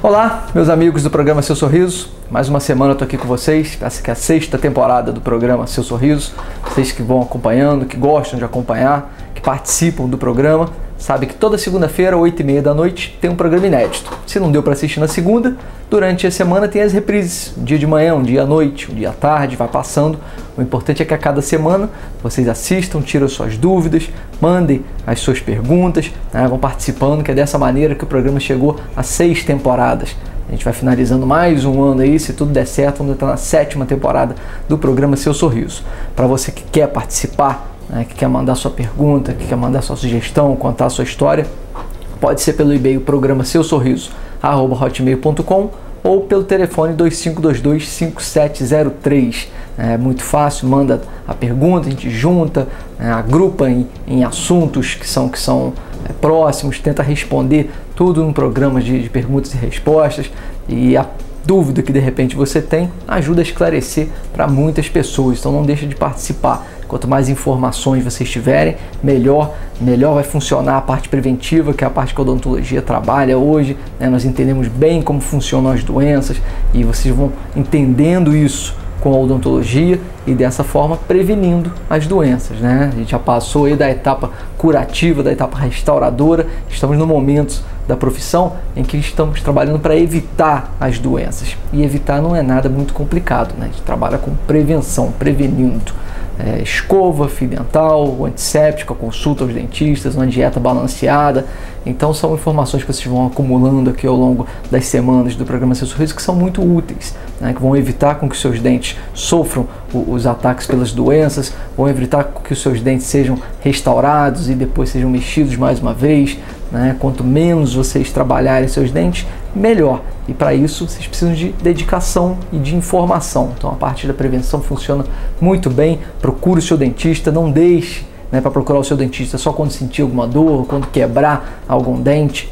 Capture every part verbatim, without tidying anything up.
Olá, meus amigos do programa Seu Sorriso. Mais uma semana eu estou aqui com vocês. Essa que é a sexta temporada do programa Seu Sorriso. Vocês que vão acompanhando, que gostam de acompanhar, que participam do programa, sabem que toda segunda-feira, oito e meia da noite, tem um programa inédito. Se não deu para assistir na segunda, durante a semana tem as reprises. Um dia de manhã, um dia à noite, um dia à tarde, vai passando. O importante é que a cada semana vocês assistam, tiram suas dúvidas, mandem as suas perguntas, né, vão participando, que é dessa maneira que o programa chegou a seis temporadas. A gente vai finalizando mais um ano aí, se tudo der certo, vamos entrar na sétima temporada do programa Seu Sorriso. Para você que quer participar, né, que quer mandar sua pergunta, que quer mandar sua sugestão, contar a sua história, pode ser pelo e-mail programa seu sorriso arroba hotmail ponto com ou pelo telefone dois cinco dois dois, cinco sete zero três. É muito fácil, manda a pergunta, a gente junta, é, agrupa em, em assuntos que são, que são é, próximos, tenta responder tudo num programa de, de perguntas e respostas, e a dúvida que de repente você tem ajuda a esclarecer para muitas pessoas, então não deixa de participar. Quanto mais informações vocês tiverem, melhor, melhor vai funcionar a parte preventiva, que é a parte que a odontologia trabalha hoje, né? Nós entendemos bem como funcionam as doenças e vocês vão entendendo isso com a odontologia e dessa forma prevenindo as doenças, né? A gente já passou aí da etapa curativa, da etapa restauradora, estamos no momento da profissão em que estamos trabalhando para evitar as doenças, e evitar não é nada muito complicado, né? A gente trabalha com prevenção, prevenindo. É, escova, fio dental, antisséptico, a consulta aos dentistas, uma dieta balanceada. Então são informações que vocês vão acumulando aqui ao longo das semanas do programa Seu Sorriso, que são muito úteis, né? Que vão evitar com que seus dentes sofram o, os ataques pelas doenças, vão evitar com que os seus dentes sejam restaurados e depois sejam mexidos mais uma vez, né? Quanto menos vocês trabalharem seus dentes, melhor. E para isso vocês precisam de dedicação e de informação. Então a parte da prevenção funciona muito bem. Procure o seu dentista, não deixe, né, para procurar o seu dentista só quando sentir alguma dor, quando quebrar algum dente.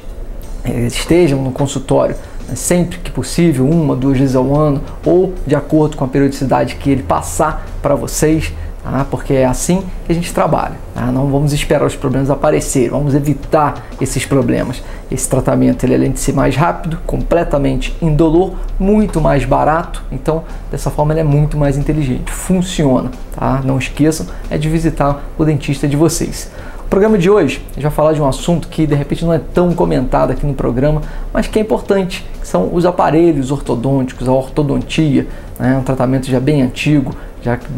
Estejam no consultório, né, sempre que possível, uma, duas vezes ao ano, ou de acordo com a periodicidade que ele passar para vocês. Ah, porque é assim que a gente trabalha. Ah, não vamos esperar os problemas aparecerem, vamos evitar esses problemas. Esse tratamento, ele, além de ser mais rápido, completamente indolor, muito mais barato, então dessa forma ele é muito mais inteligente, funciona. Tá? Não esqueçam é de visitar o dentista de vocês. O programa de hoje, a gente vai falar de um assunto que de repente não é tão comentado aqui no programa, mas que é importante, que são os aparelhos ortodônticos, a ortodontia, né? Um tratamento já bem antigo, já que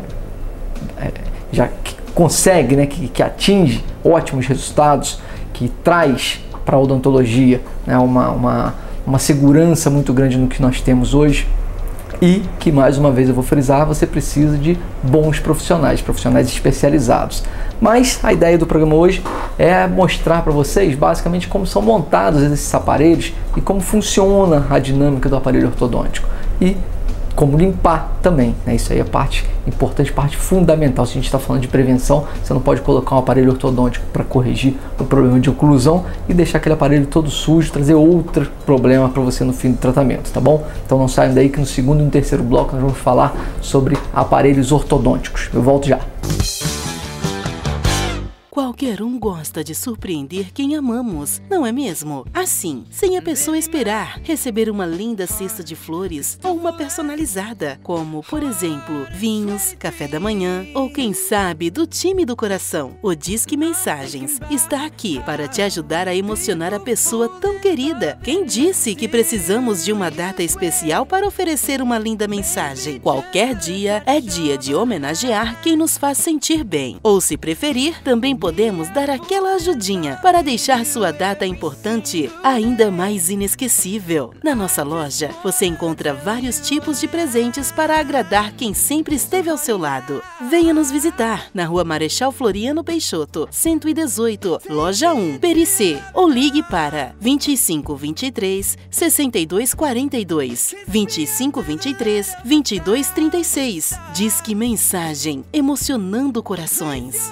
já que consegue, né, que, que atinge ótimos resultados, que traz para a odontologia, né, uma, uma, uma segurança muito grande no que nós temos hoje, e que, mais uma vez eu vou frisar, você precisa de bons profissionais, profissionais especializados. Mas a ideia do programa hoje é mostrar para vocês basicamente como são montados esses aparelhos e como funciona a dinâmica do aparelho ortodôntico. E como limpar também, né? Isso aí é parte importante, parte fundamental. Se a gente está falando de prevenção, você não pode colocar um aparelho ortodôntico para corrigir o problema de oclusão e deixar aquele aparelho todo sujo, trazer outro problema para você no fim do tratamento, tá bom? Então não saiam daí que no segundo e no terceiro bloco nós vamos falar sobre aparelhos ortodônticos. Eu volto já. Qualquer um gosta de surpreender quem amamos, não é mesmo? Assim, sem a pessoa esperar, receber uma linda cesta de flores ou uma personalizada, como, por exemplo, vinhos, café da manhã ou, quem sabe, do time do coração. O Disque Mensagens está aqui para te ajudar a emocionar a pessoa tão querida. Quem disse que precisamos de uma data especial para oferecer uma linda mensagem? Qualquer dia é dia de homenagear quem nos faz sentir bem. Ou, se preferir, também podemos dar aquela ajudinha para deixar sua data importante ainda mais inesquecível. Na nossa loja, você encontra vários tipos de presentes para agradar quem sempre esteve ao seu lado. Venha nos visitar na Rua Marechal Floriano Peixoto, cento e dezoito, Loja um, Pericê, ou ligue para vinte e cinco, vinte e três, sessenta e dois, quarenta e dois, vinte e cinco, vinte e três, vinte e dois, trinta e seis. Disque Mensagem, emocionando corações.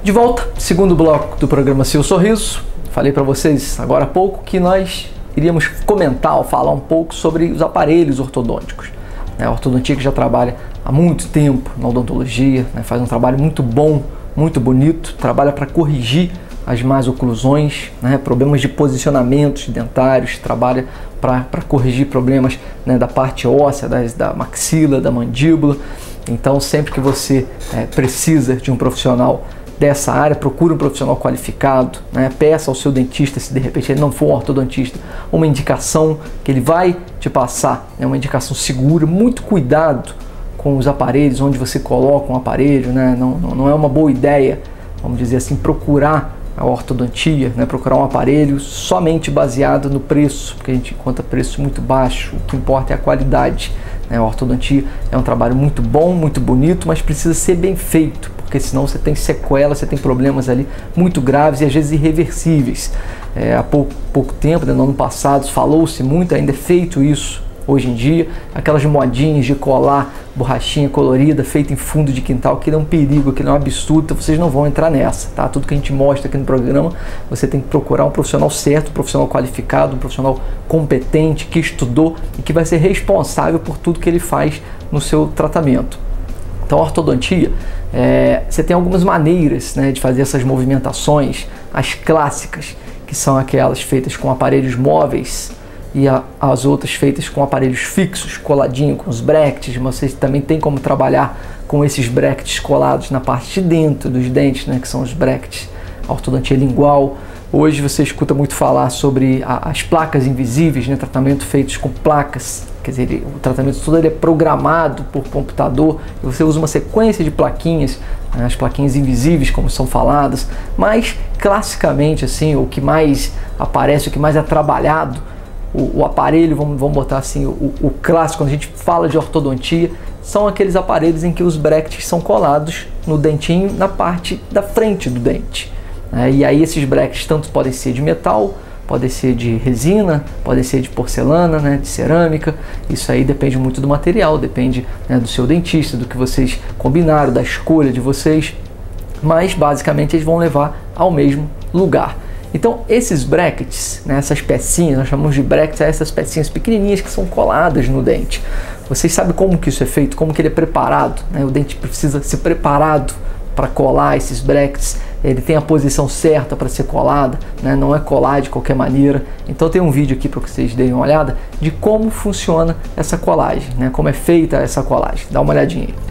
De volta, segundo bloco do programa Seu Sorriso. Falei para vocês agora há pouco que nós iríamos comentar ou falar um pouco sobre os aparelhos ortodônticos. A ortodontia que já trabalha há muito tempo na odontologia, né, faz um trabalho muito bom, muito bonito, trabalha para corrigir as más oclusões, né, problemas de posicionamentos dentários, trabalha para corrigir problemas, né, da parte óssea, das, da maxila, da mandíbula. Então, sempre que você é, precisa de um profissional dessa área, procure um profissional qualificado, né? Peça ao seu dentista, se de repente ele não for um ortodontista, uma indicação que ele vai te passar, né? Uma indicação segura, muito cuidado com os aparelhos, onde você coloca um aparelho, né? não, não, não é uma boa ideia, vamos dizer assim, procurar a ortodontia, né? Procurar um aparelho somente baseado no preço, porque a gente encontra preço muito baixo, o que importa é a qualidade. A ortodontia é um trabalho muito bom, muito bonito, mas precisa ser bem feito, porque senão você tem sequelas, você tem problemas ali muito graves e às vezes irreversíveis. É, há pouco, pouco tempo, no ano passado, falou-se muito, ainda é feito isso hoje em dia, aquelas modinhas de colar borrachinha colorida feita em fundo de quintal, que é um perigo, que é um absurdo, então vocês não vão entrar nessa, tá? Tudo que a gente mostra aqui no programa, você tem que procurar um profissional certo, um profissional qualificado, um profissional competente, que estudou e que vai ser responsável por tudo que ele faz no seu tratamento. Então, a ortodontia, é, você tem algumas maneiras, né, de fazer essas movimentações, as clássicas, que são aquelas feitas com aparelhos móveis, e a, as outras feitas com aparelhos fixos, coladinho com os brackets. Você também tem como trabalhar com esses brackets colados na parte de dentro dos dentes, né, que são os brackets, a ortodontia lingual. Hoje você escuta muito falar sobre a, as placas invisíveis, né, tratamento feitos com placas, quer dizer, ele, o tratamento todo ele é programado por computador, e você usa uma sequência de plaquinhas, né, as plaquinhas invisíveis, como são faladas, mas classicamente assim, o que mais aparece, o que mais é trabalhado, O, o aparelho, vamos, vamos botar assim, o, o clássico, quando a gente fala de ortodontia, são aqueles aparelhos em que os brackets são colados no dentinho, na parte da frente do dente. Né? E aí esses brackets tanto podem ser de metal, podem ser de resina, podem ser de porcelana, né, de cerâmica. Isso aí depende muito do material, depende, né, do seu dentista, do que vocês combinaram, da escolha de vocês, mas basicamente eles vão levar ao mesmo lugar. Então, esses brackets, né, essas pecinhas, nós chamamos de brackets, essas pecinhas pequenininhas que são coladas no dente. Vocês sabem como que isso é feito, como que ele é preparado, né? O dente precisa ser preparado para colar esses brackets, ele tem a posição certa para ser colada, né? Não é colar de qualquer maneira. Então, tem um vídeo aqui para que vocês deem uma olhada de como funciona essa colagem, né? Como é feita essa colagem. Dá uma olhadinha aí.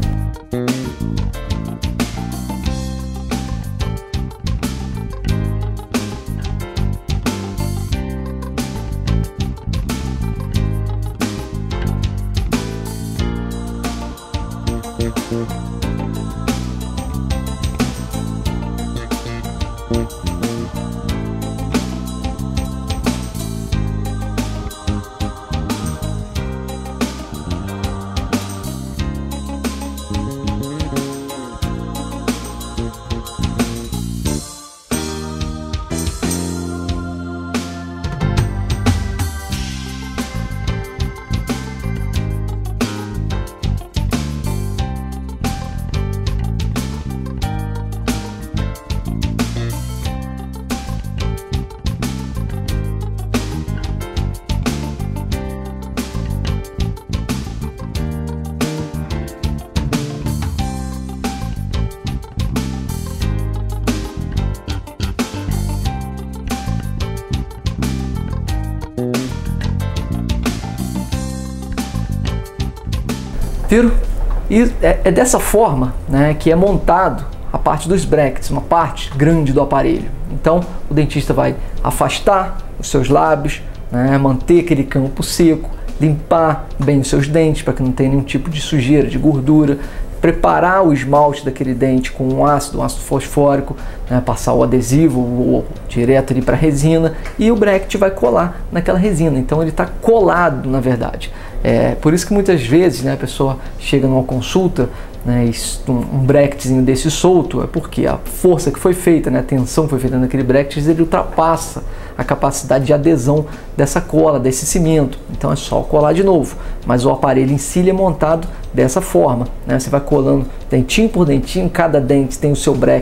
Viram? E é, é dessa forma, né, que é montado a parte dos brackets, uma parte grande do aparelho. Então o dentista vai afastar os seus lábios, né, manter aquele campo seco, limpar bem os seus dentes para que não tenha nenhum tipo de sujeira, de gordura, preparar o esmalte daquele dente com um ácido, um ácido fosfórico, né, passar o adesivo ou, direto ali para a resina, e o bracket vai colar naquela resina. Então ele está colado, na verdade. É por isso que muitas vezes, né, a pessoa chega numa consulta, né, e um, um bracketzinho desse solto, é porque a força que foi feita, né, a tensão que foi feita naquele bracket, ele ultrapassa a capacidade de adesão dessa cola, desse cimento. Então é só colar de novo, mas o aparelho em si é montado dessa forma, né? Você vai colando dentinho por dentinho, cada dente tem o seu bracket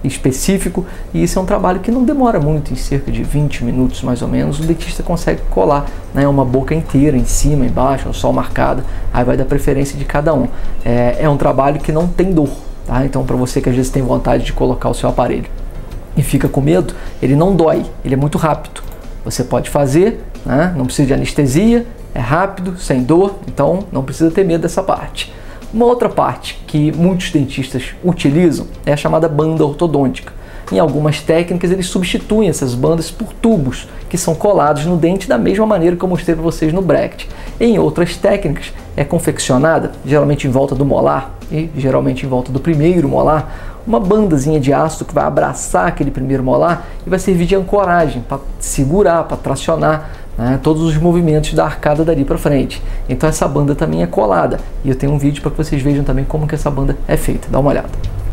específico, e isso é um trabalho que não demora muito, em cerca de vinte minutos mais ou menos, o dentista consegue colar, né, uma boca inteira, em cima, embaixo, no sol marcada, aí vai da preferência de cada um. É, é um trabalho que não tem dor, tá? Então para você que às vezes tem vontade de colocar o seu aparelho e fica com medo, ele não dói, ele é muito rápido. Você pode fazer, né? Não precisa de anestesia, é rápido, sem dor, então não precisa ter medo dessa parte. Uma outra parte que muitos dentistas utilizam é a chamada banda ortodôntica. Em algumas técnicas eles substituem essas bandas por tubos que são colados no dente da mesma maneira que eu mostrei para vocês no bracket. Em outras técnicas é confeccionada, geralmente em volta do molar e geralmente em volta do primeiro molar, uma bandazinha de ácido que vai abraçar aquele primeiro molar e vai servir de ancoragem para segurar, para tracionar, né, todos os movimentos da arcada dali para frente. Então essa banda também é colada e eu tenho um vídeo para que vocês vejam também como que essa banda é feita. Dá uma olhada.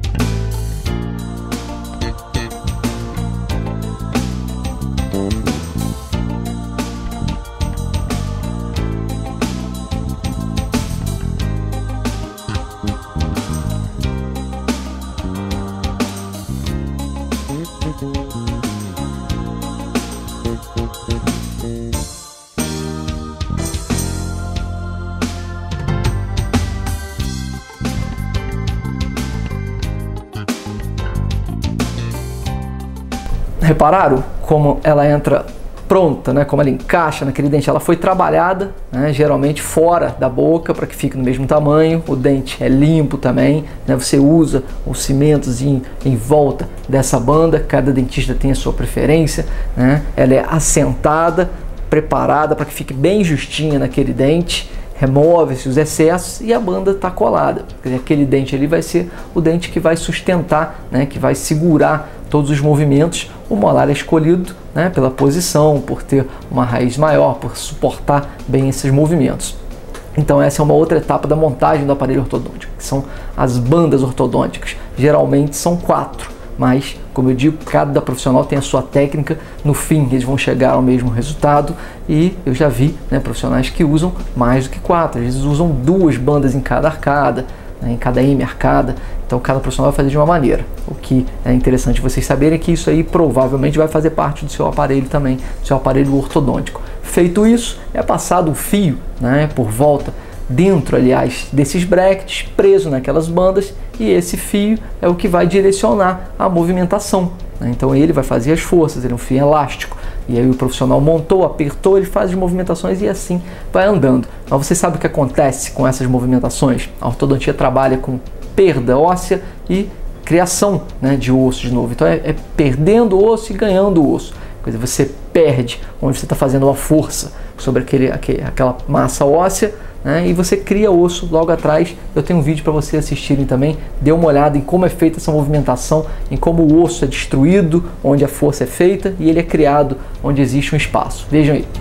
Repararam como ela entra pronta, né? Como ela encaixa naquele dente? Ela foi trabalhada, né? Geralmente fora da boca para que fique no mesmo tamanho. O dente é limpo também, né? Você usa o cimentozinho em volta dessa banda. Cada dentista tem a sua preferência, né? Ela é assentada, preparada para que fique bem justinha naquele dente. Remove-se os excessos e a banda está colada. Aquele dente ali vai ser o dente que vai sustentar, né? Que vai segurar todos os movimentos. O molar é escolhido, né, pela posição, por ter uma raiz maior, por suportar bem esses movimentos. Então essa é uma outra etapa da montagem do aparelho ortodôntico, que são as bandas ortodônticas. Geralmente são quatro, mas, como eu digo, cada profissional tem a sua técnica. No fim eles vão chegar ao mesmo resultado e eu já vi, né, profissionais que usam mais do que quatro, às vezes usam duas bandas em cada arcada, né, em cada M arcada. Então cada profissional vai fazer de uma maneira. O que é interessante vocês saberem é que isso aí provavelmente vai fazer parte do seu aparelho também, do seu aparelho ortodôntico. Feito isso, é passado um fio, né, por volta, dentro, aliás, desses brackets, preso naquelas bandas, e esse fio é o que vai direcionar a movimentação, né? Então ele vai fazer as forças, ele é um fio elástico. E aí o profissional montou, apertou, ele faz as movimentações e assim vai andando. Mas você sabe o que acontece com essas movimentações? A ortodontia trabalha com perda óssea e criação, né, de osso de novo. Então é, é perdendo osso e ganhando osso. Quer dizer, você perde onde você está fazendo uma força sobre aquele, aquele, aquela massa óssea, né, e você cria osso logo atrás. Eu tenho um vídeo para vocês assistirem também. Dê uma olhada em como é feita essa movimentação, em como o osso é destruído, onde a força é feita, e ele é criado onde existe um espaço. Vejam aí.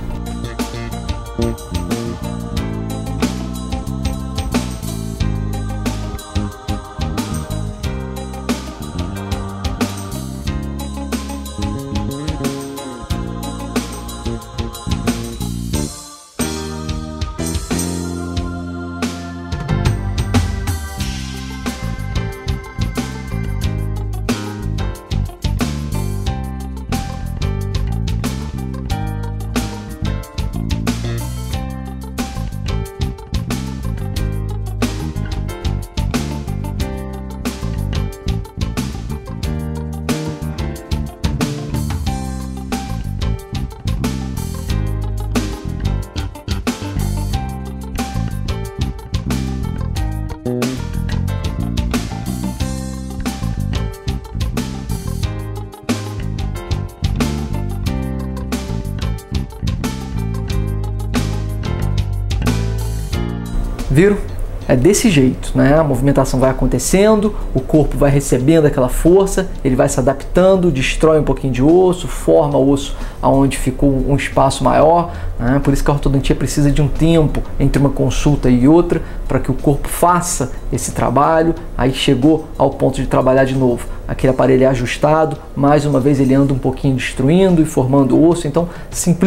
Viram? É desse jeito, né? A movimentação vai acontecendo, o corpo vai recebendo aquela força, ele vai se adaptando, destrói um pouquinho de osso, forma osso aonde ficou um espaço maior, né? Por isso que a ortodontia precisa de um tempo entre uma consulta e outra, para que o corpo faça esse trabalho. Aí chegou ao ponto de trabalhar de novo, aquele aparelho é ajustado, mais uma vez ele anda um pouquinho destruindo e formando osso, então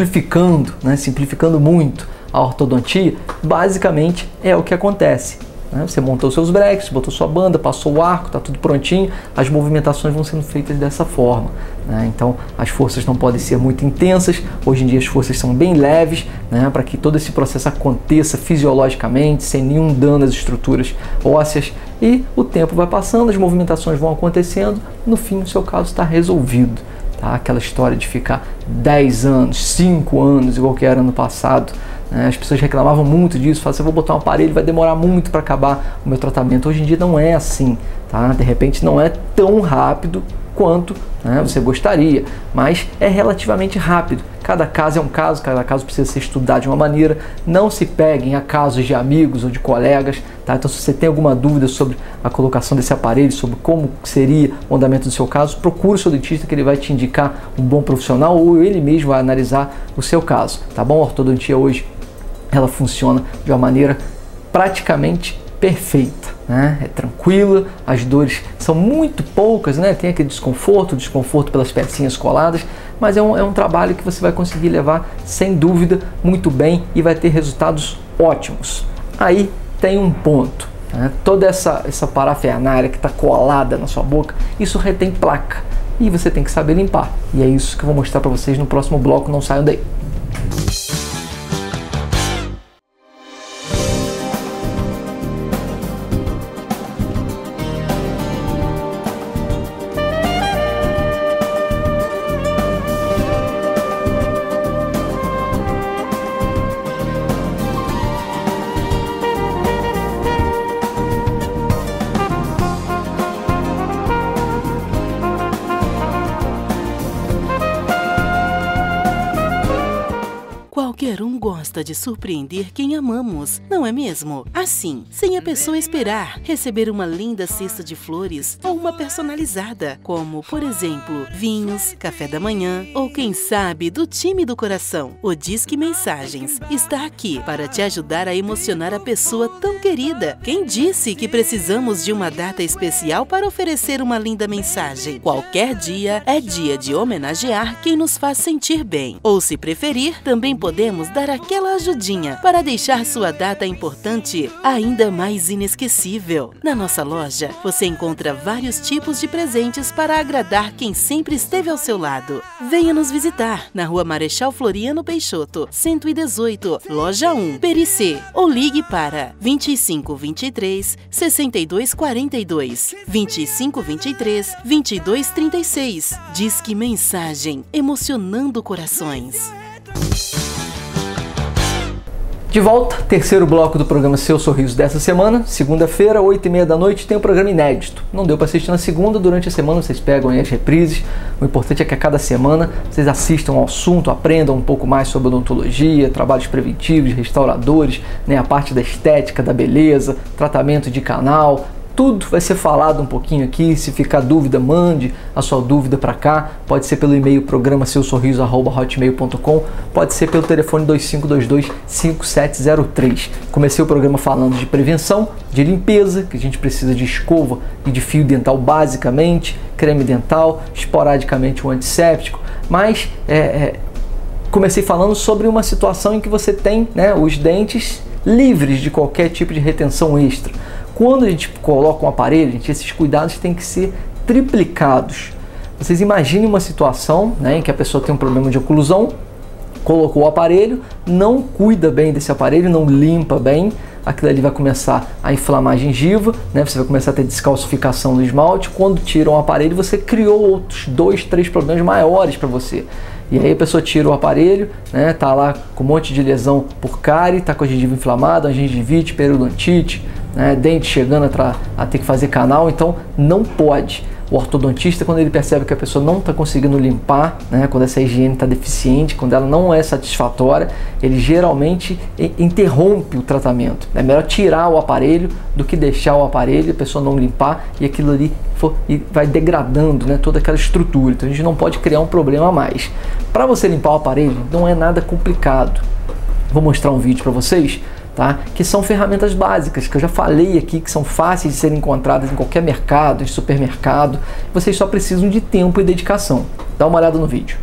simplificando, né? Simplificando muito a ortodontia, basicamente é o que acontece. né? Você montou seus breques, botou sua banda, passou o arco, está tudo prontinho, as movimentações vão sendo feitas dessa forma, né? Então as forças não podem ser muito intensas, hoje em dia as forças são bem leves, né? Para que todo esse processo aconteça fisiologicamente, sem nenhum dano às estruturas ósseas, e o tempo vai passando, as movimentações vão acontecendo, no fim o seu caso está resolvido. Tá? Aquela história de ficar dez anos, cinco anos, igual que era no passado, né? As pessoas reclamavam muito disso, falavam assim, eu vou botar um aparelho, vai demorar muito para acabar o meu tratamento. Hoje em dia não é assim, tá? De repente não é tão rápido quanto, né, você gostaria, mas é relativamente rápido. Cada caso é um caso, cada caso precisa ser estudado de uma maneira. Não se peguem a casos de amigos ou de colegas, tá? Então se você tem alguma dúvida sobre a colocação desse aparelho, sobre como seria o andamento do seu caso, procure o seu dentista, que ele vai te indicar um bom profissional, ou ele mesmo vai analisar o seu caso, tá bom? A ortodontia hoje, ela funciona de uma maneira praticamente perfeita, né? É tranquila, as dores são muito poucas, né? Tem aquele desconforto, desconforto pelas pecinhas coladas, mas é um, é um trabalho que você vai conseguir levar sem dúvida muito bem e vai ter resultados ótimos. Aí tem um ponto, né? Toda essa, essa parafernália que está colada na sua boca, isso retém placa e você tem que saber limpar, e é isso que eu vou mostrar para vocês no próximo bloco. Não saiam daí. Qualquer um gosta de surpreender quem amamos, não é mesmo? Assim, sem a pessoa esperar, receber uma linda cesta de flores ou uma personalizada, como, por exemplo, vinhos, café da manhã ou, quem sabe, do time do coração. O Disque Mensagens está aqui para te ajudar a emocionar a pessoa tão querida. Quem disse que precisamos de uma data especial para oferecer uma linda mensagem? Qualquer dia é dia de homenagear quem nos faz sentir bem. Ou, se preferir, também podemos dar aquela ajudinha para deixar sua data importante ainda mais inesquecível. Na nossa loja, você encontra vários tipos de presentes para agradar quem sempre esteve ao seu lado. Venha nos visitar na Rua Marechal Floriano Peixoto, cento e dezoito, Loja um, Pericê, ou ligue para vinte e cinco, vinte e três, sessenta e dois, quarenta e dois, vinte e cinco, vinte e três, vinte e dois, trinta e seis. Disque Mensagem, emocionando corações. De volta, terceiro bloco do programa Seu Sorriso dessa semana, segunda-feira, oito e meia da noite, tem um programa inédito. Não deu para assistir na segunda, durante a semana vocês pegam aí as reprises. O importante é que a cada semana vocês assistam ao assunto, aprendam um pouco mais sobre odontologia, trabalhos preventivos, restauradores, né, a parte da estética, da beleza, tratamento de canal. Tudo vai ser falado um pouquinho aqui. Se ficar dúvida, mande a sua dúvida para cá. Pode ser pelo e-mail programa seu sorriso arroba hotmail ponto com, pode ser pelo telefone dois cinco dois dois, cinco sete zero três. Comecei o programa falando de prevenção, de limpeza, que a gente precisa de escova e de fio dental basicamente, creme dental, esporadicamente um antisséptico, mas é, é, comecei falando sobre uma situação em que você tem, né, os dentes livres de qualquer tipo de retenção extra. Quando a gente coloca um aparelho, gente, esses cuidados têm que ser triplicados. Vocês imaginem uma situação, né, em que a pessoa tem um problema de oclusão, colocou o aparelho, não cuida bem desse aparelho, não limpa bem, aquilo ali vai começar a inflamar a gengiva, né, você vai começar a ter descalcificação do esmalte. Quando tira o aparelho, você criou outros dois, três problemas maiores para você. E aí a pessoa tira o aparelho, né, tá lá com um monte de lesão por cárie, tá com a gengiva inflamada, a gengivite, periodontite, né, dente chegando a, a ter que fazer canal. Então não pode. O ortodontista, quando ele percebe que a pessoa não está conseguindo limpar, né, quando essa higiene está deficiente, quando ela não é satisfatória, ele geralmente interrompe o tratamento. É melhor tirar o aparelho do que deixar o aparelho, a pessoa não limpar e aquilo ali for, e vai degradando, né, toda aquela estrutura. Então a gente não pode criar um problema a mais. Para você limpar o aparelho, não é nada complicado. Vou mostrar um vídeo para vocês, tá? Que são ferramentas básicas, que eu já falei aqui, que são fáceis de serem encontradas em qualquer mercado, em supermercado. Vocês só precisam de tempo e dedicação. Dá uma olhada no vídeo.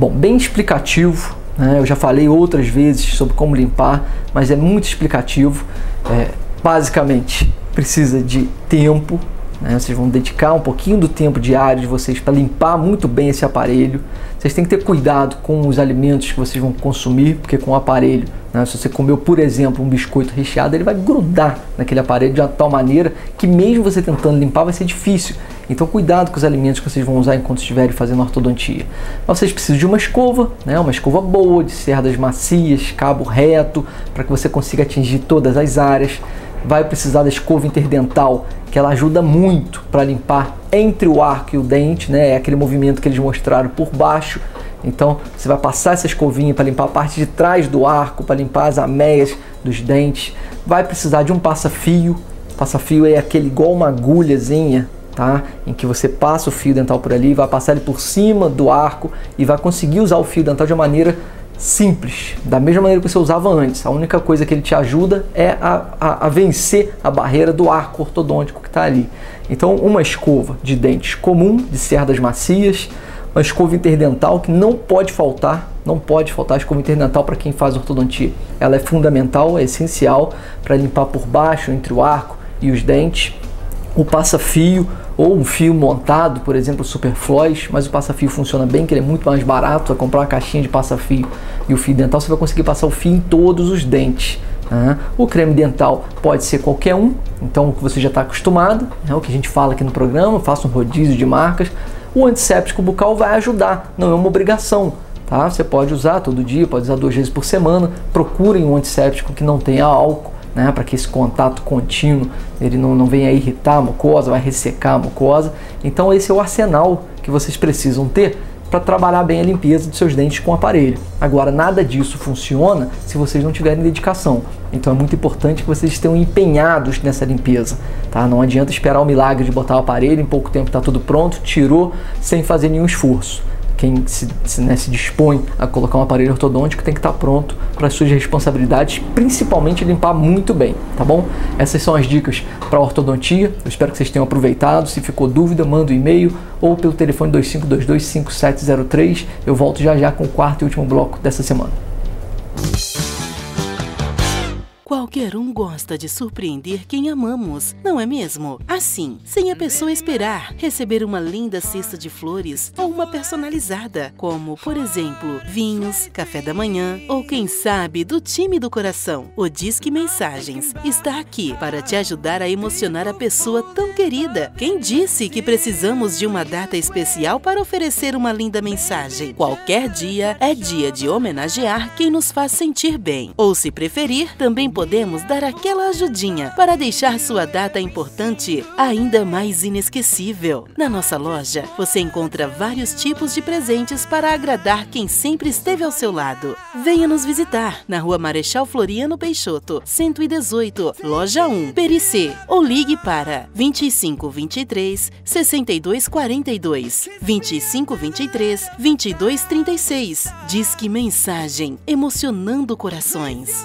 Bom, bem explicativo, né? Eu já falei outras vezes sobre como limpar, mas é muito explicativo. É, basicamente, precisa de tempo, né? Vocês vão dedicar um pouquinho do tempo diário de vocês para limpar muito bem esse aparelho. Vocês têm que ter cuidado com os alimentos que vocês vão consumir, porque com o aparelho, né, se você comeu, por exemplo, um biscoito recheado, ele vai grudar naquele aparelho de uma tal maneira que mesmo você tentando limpar vai ser difícil. Então cuidado com os alimentos que vocês vão usar enquanto estiverem fazendo ortodontia. Mas vocês precisam de uma escova, né, uma escova boa, de cerdas macias, cabo reto, para que você consiga atingir todas as áreas. Vai precisar da escova interdental, que ela ajuda muito para limpar entre o arco e o dente, né? É aquele movimento que eles mostraram por baixo. Então você vai passar essa escovinha para limpar a parte de trás do arco, para limpar as ameias dos dentes. Vai precisar de um passa-fio. Passa-fio é aquele igual uma agulhazinha, tá? Em que você passa o fio dental por ali, vai passar ele por cima do arco e vai conseguir usar o fio dental de uma maneira simples, da mesma maneira que você usava antes. A única coisa que ele te ajuda é a, a, a vencer a barreira do arco ortodôntico que está ali. Então, uma escova de dentes comum, de cerdas macias, uma escova interdental que não pode faltar, não pode faltar a escova interdental para quem faz ortodontia. Ela é fundamental, é essencial para limpar por baixo, entre o arco e os dentes. O passa-fio ou um fio montado, por exemplo, o Superfloss, mas o passa-fio funciona bem, que ele é muito mais barato. Vai comprar uma caixinha de passa-fio e o fio dental, você vai conseguir passar o fio em todos os dentes. Né? O creme dental pode ser qualquer um, então o que você já está acostumado, é o que a gente fala aqui no programa, faça um rodízio de marcas. O antisséptico bucal vai ajudar, não é uma obrigação. Tá? Você pode usar todo dia, pode usar duas vezes por semana. Procurem um antisséptico que não tenha álcool, né, para que esse contato contínuo ele não, não venha a irritar a mucosa, vai ressecar a mucosa. Então esse é o arsenal que vocês precisam ter para trabalhar bem a limpeza dos seus dentes com o aparelho. Agora, nada disso funciona se vocês não tiverem dedicação. Então é muito importante que vocês estejam empenhados nessa limpeza. Tá? Não adianta esperar o milagre de botar o aparelho, em pouco tempo está tudo pronto, tirou, sem fazer nenhum esforço. Quem se, se, né, se dispõe a colocar um aparelho ortodôntico tem que estar pronto para as suas responsabilidades, principalmente limpar muito bem, tá bom? Essas são as dicas para a ortodontia. Eu espero que vocês tenham aproveitado. Se ficou dúvida, manda um e-mail ou pelo telefone dois cinco dois dois, cinco sete zero três. Eu volto já já com o quarto e último bloco dessa semana. Qualquer um gosta de surpreender quem amamos, não é mesmo? Assim, sem a pessoa esperar, receber uma linda cesta de flores ou uma personalizada, como, por exemplo, vinhos, café da manhã ou, quem sabe, do time do coração. O Disque Mensagens está aqui para te ajudar a emocionar a pessoa tão querida. Quem disse que precisamos de uma data especial para oferecer uma linda mensagem? Qualquer dia é dia de homenagear quem nos faz sentir bem. Ou, se preferir, também podemos Podemos dar aquela ajudinha para deixar sua data importante ainda mais inesquecível. Na nossa loja, você encontra vários tipos de presentes para agradar quem sempre esteve ao seu lado. Venha nos visitar na Rua Marechal Floriano Peixoto, cento e dezoito, Loja um, Pericê, ou ligue para vinte e cinco, vinte e três, sessenta e dois, quarenta e dois, vinte e cinco, vinte e três, vinte e dois, trinta e seis. Disque Mensagem, emocionando corações.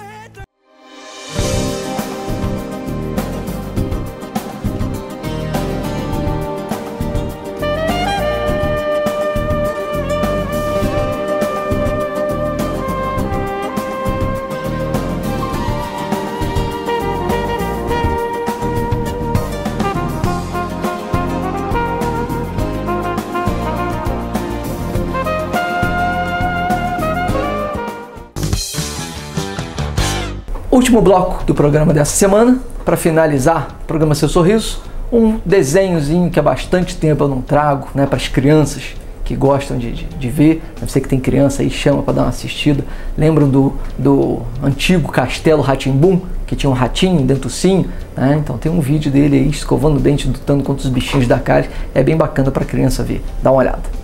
Último bloco do programa dessa semana, para finalizar o programa Seu Sorriso, um desenhozinho que há bastante tempo eu não trago, né, para as crianças que gostam de, de, de ver. Eu sei que tem criança aí, chama para dar uma assistida. Lembram do, do antigo Castelo Rá-Tim-Bum, que tinha um ratinho dentro do cinho, né? Então tem um vídeo dele aí escovando o dente, lutando contra os bichinhos da cárie. É bem bacana para a criança ver. Dá uma olhada.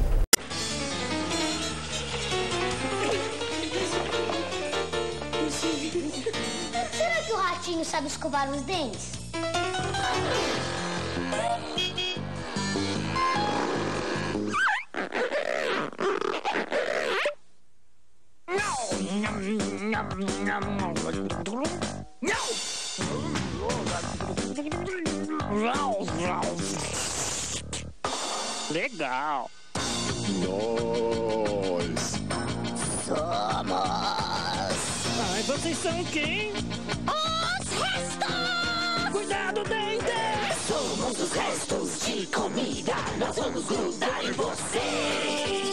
Será que o ratinho sabe escovar os dentes? Legal. Nós. vocês são quem? Os restos! Cuidado, dente! Somos os restos de comida, nós vamos grudar em você.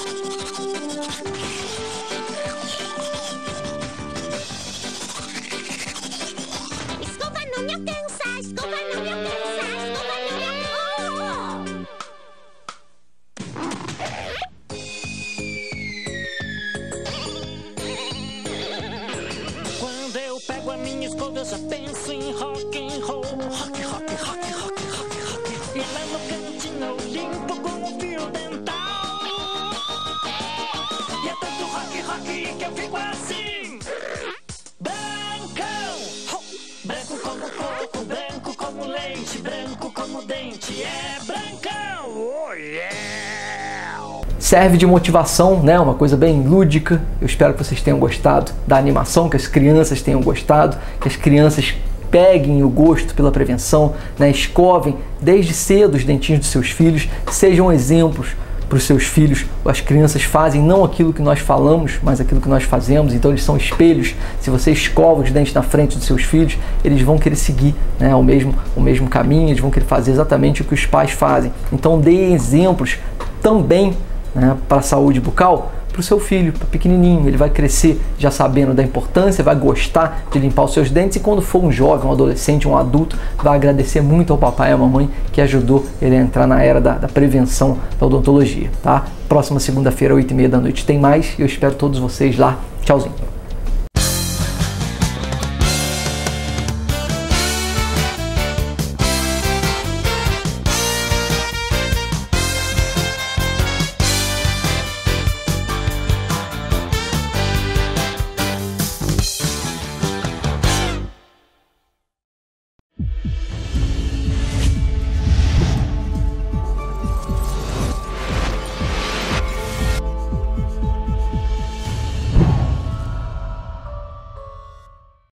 Escova não me alcança, escova não me alcança, escova não me alcança. Quando eu pego a minha escova, eu já penso em rock and roll. Rock, rock, rock, rock, rock, rock. E lá no cantinho eu limpo com o fio dental. E é tanto rock, rock que eu fico assim. Brancão! Ho! Branco como coco, branco como leite, branco como dente. É brancão! Oh yeah! Serve de motivação, né? Uma coisa bem lúdica. Eu espero que vocês tenham gostado da animação, que as crianças tenham gostado, que as crianças peguem o gosto pela prevenção, né? Escovem desde cedo os dentinhos dos seus filhos, sejam exemplos para os seus filhos. As crianças fazem não aquilo que nós falamos, mas aquilo que nós fazemos, então eles são espelhos. Se você escova os dentes na frente dos seus filhos, eles vão querer seguir, né, o mesmo, o mesmo caminho, eles vão querer fazer exatamente o que os pais fazem. Então dê exemplos também, né, para a saúde bucal para o seu filho, para pequenininho. Ele vai crescer já sabendo da importância, vai gostar de limpar os seus dentes e quando for um jovem, um adolescente, um adulto, vai agradecer muito ao papai e à mamãe que ajudou ele a entrar na era da, da prevenção da odontologia, tá? Próxima segunda-feira, oito e meia da noite, tem mais e eu espero todos vocês lá. Tchauzinho.